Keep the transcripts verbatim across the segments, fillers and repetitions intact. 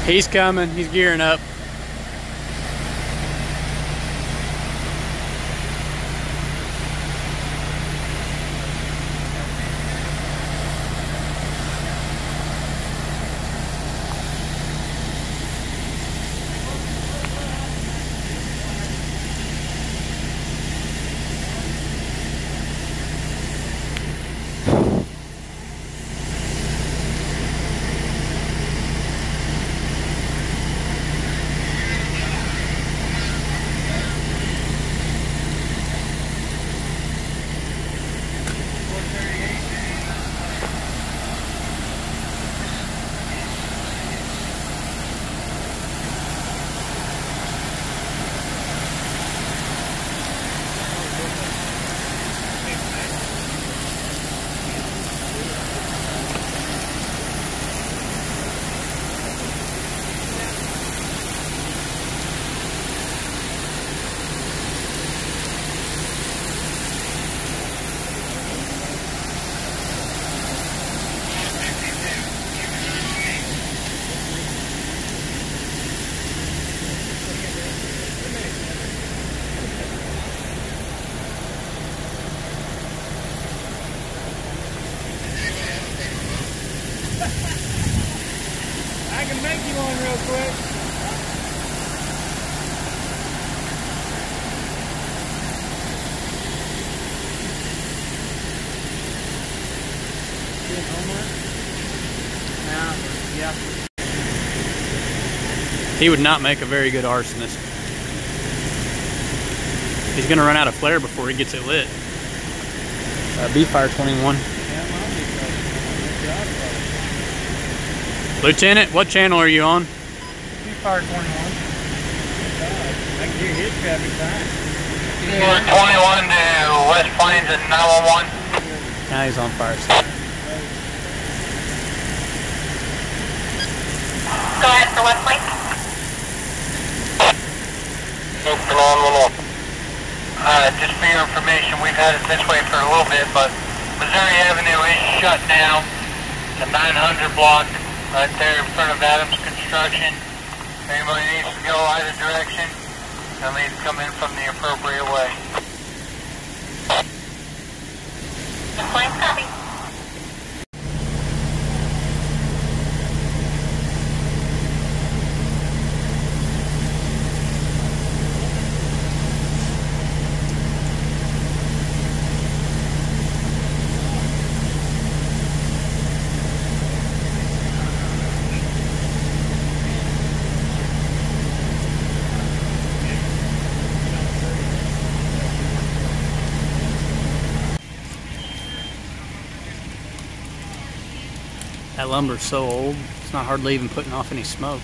He's coming. He's gearing up. I can make you one real quick. Yeah. He would not make a very good arsonist. He's going to run out of flare before he gets it lit. Uh, B-Fire twenty-one. Lieutenant, what channel are you on? B-Fire twenty-one. I can hear his traffic fine. twenty-one to West Plains at nine one one. Now he's on fire side. Go ahead for West Plains. nine one one. Uh, just for your information, we've had it this way for a little bit, but Missouri Avenue is shut down. The nine hundred block right there in front of Adams Construction. If anybody needs to go either direction, they'll need to come in from the appropriate way. West Plains, copy. That lumber's so old, it's not hardly even putting off any smoke.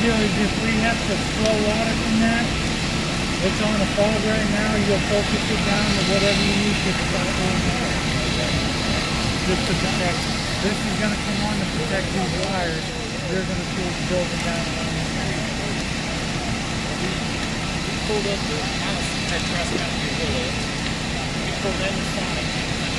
do is if we have to flow water from that, it's on a fog right now, you'll focus it down to whatever you need to start on water. Just to protect. This is going to come on to protect these wires. They're going to feel broken down around the tank. We pulled up the house at Cross Country Willow. We pulled in the Sonic.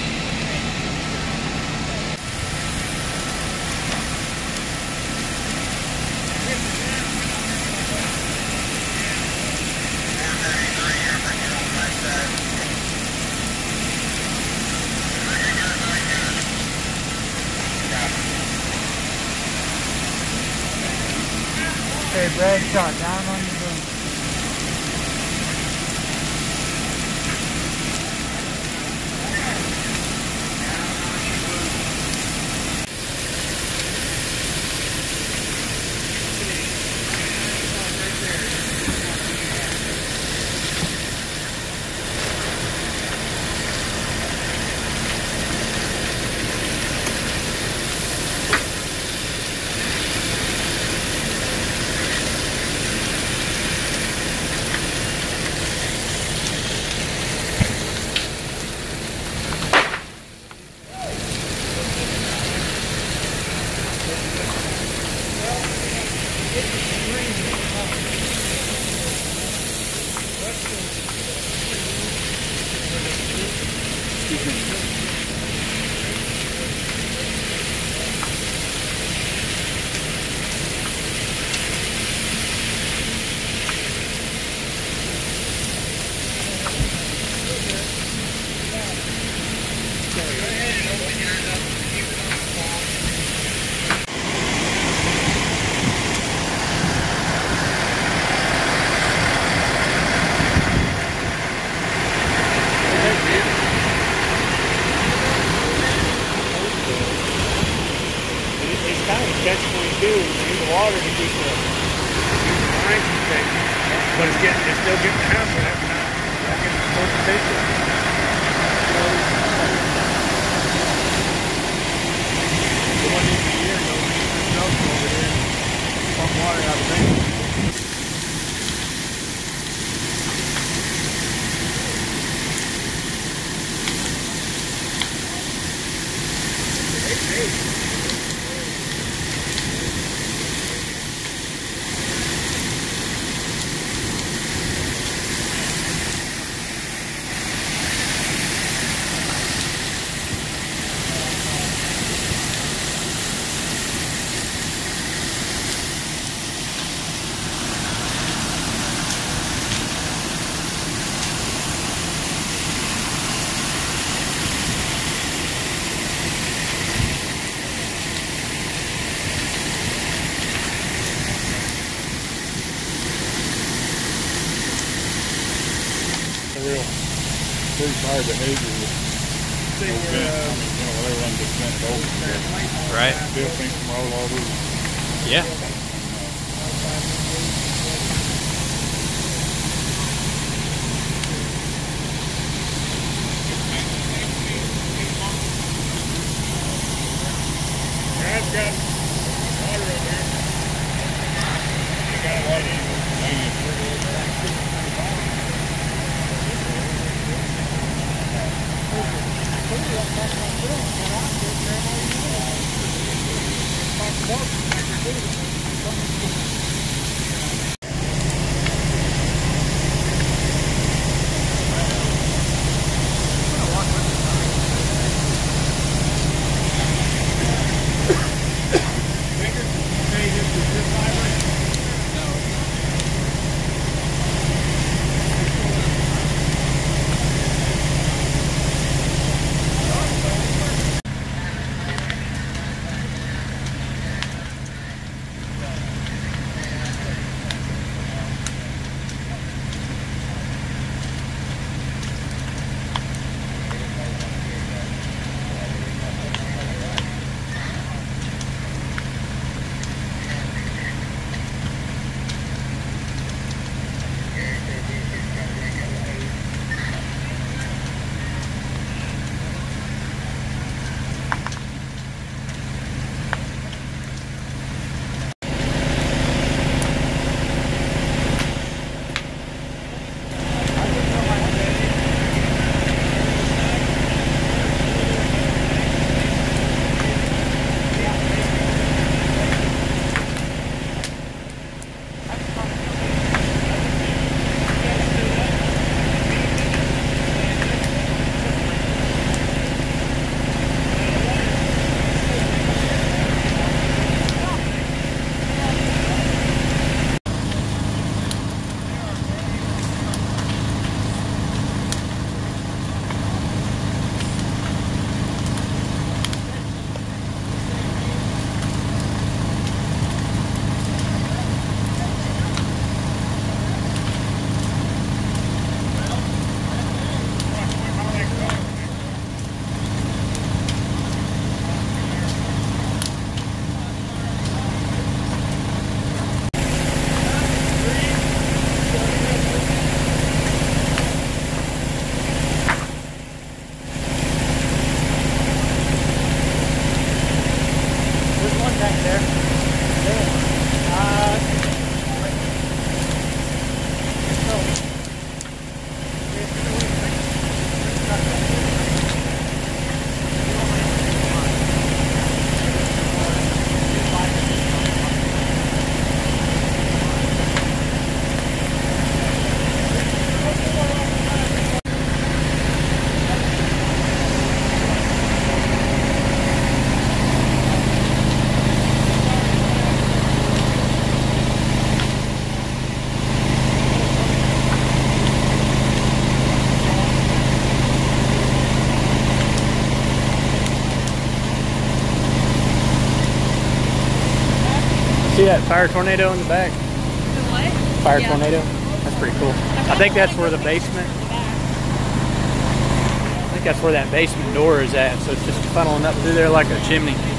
Okay, Brad shot down on your boom. Catch twenty-two in the water to keep the, keep the line protected. But it's getting, it's still getting the house right now. Not getting the full protection. The one needs a year, no, there's no over here. Pump water out of the bank. Real pretty fire behavior with They those were, vents, uh, you know, whatever I'm just meant over. Right. Still think from all over. Yeah. Brad's got water over here. You got water. Grandma, you know. that fire tornado in the back? The what? Fire Yeah. tornado? That's pretty cool. I think that's where the basement, I think that's where that basement door is at. So it's just funneling up through there like a chimney.